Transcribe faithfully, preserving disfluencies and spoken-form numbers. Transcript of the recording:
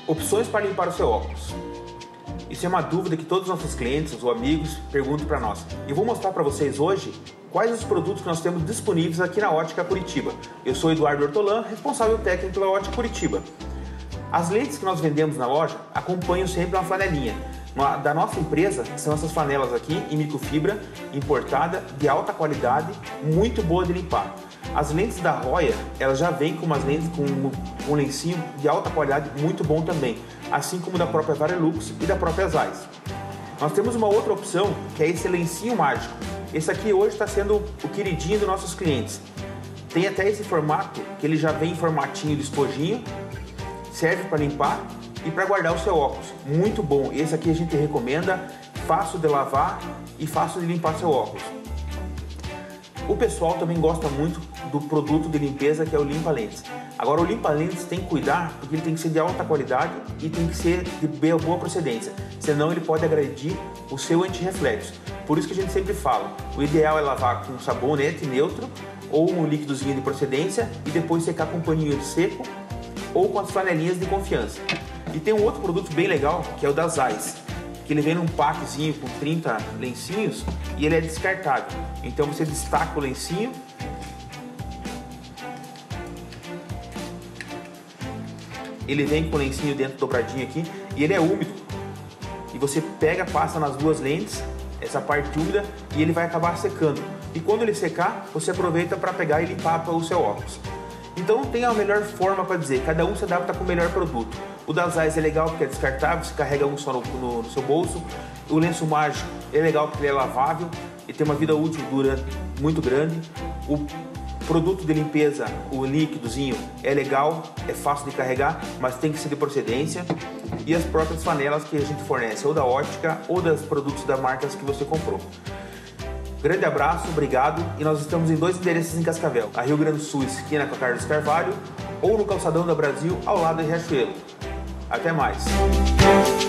Opções para limpar o seu óculos. Isso é uma dúvida que todos os nossos clientes ou amigos perguntam para nós. E vou mostrar para vocês hoje quais os produtos que nós temos disponíveis aqui na Ótica Curitiba. Eu sou Eduardo Ortolan, responsável técnico pela Ótica Curitiba. As lentes que nós vendemos na loja acompanham sempre uma flanelinha. Da nossa empresa, são essas flanelas aqui em microfibra, importada, de alta qualidade, muito boa de limpar. As lentes da Roya, elas já vêm com umas lentes com um lencinho de alta qualidade, muito bom também, assim como da própria Varilux e da própria Zeiss. Nós temos uma outra opção, que é esse lencinho mágico. Esse aqui hoje está sendo o queridinho dos nossos clientes. Tem até esse formato, que ele já vem em formatinho de estojinho, serve para limpar e para guardar o seu óculos. Muito bom, esse aqui a gente recomenda, fácil de lavar e fácil de limpar seu óculos. O pessoal também gosta muito do produto de limpeza que é o limpa-lentes. Agora o limpa-lentes tem que cuidar porque ele tem que ser de alta qualidade e tem que ser de boa procedência, senão ele pode agredir o seu antirreflexo. Por isso que a gente sempre fala, o ideal é lavar com sabonete neutro ou um líquidozinho de procedência e depois secar com um paninho seco ou com as flanelinhas de confiança. E tem um outro produto bem legal que é o da Zeiss, que ele vem num packzinho com trinta lencinhos e ele é descartável. Então você destaca o lencinho, ele vem com o lencinho dentro dobradinho aqui e ele é úmido. E você pega, passa nas duas lentes, essa parte úmida, e ele vai acabar secando. E quando ele secar, você aproveita para pegar e limpar o seu óculos. Então tem a melhor forma para dizer, cada um se adapta com o melhor produto. O da Zeiss é legal porque é descartável, você carrega um só no, no, no seu bolso. O lenço mágico é legal porque ele é lavável e tem uma vida útil dura muito grande. O produto de limpeza, o líquidozinho, é legal, é fácil de carregar, mas tem que ser de procedência. E as próprias flanelas que a gente fornece, ou da Ótica ou dos produtos das marcas que você comprou. Grande abraço, obrigado, e nós estamos em dois endereços em Cascavel, a Rio Grande do Sul, esquina com a Carlos Carvalho, ou no Calçadão da Brasil, ao lado de Riachuelo. Até mais!